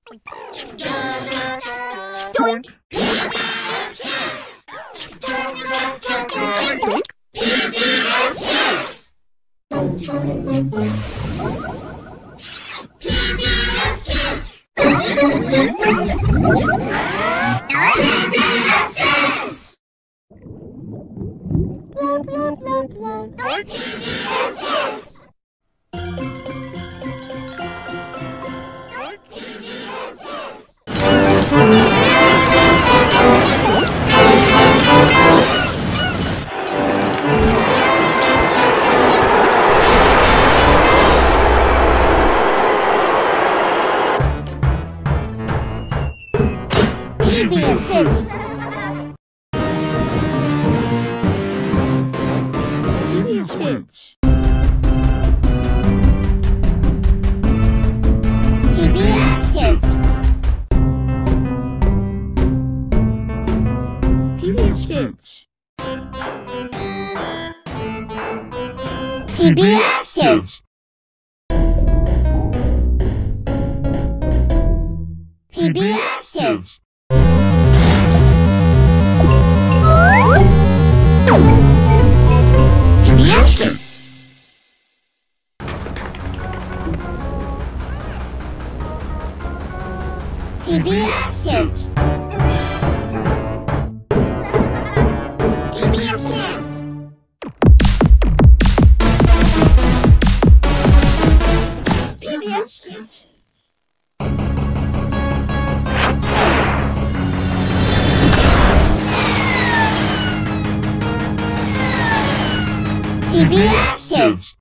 Doink. PBS Kids. PBS Kids. PBS Kids. PBS Kids. PBS Kids. PBS Kids. PBS Kids. PBS Kids. PBS Kids. PBS Kids. PBS Kids. PBS Kids. PBS Kids.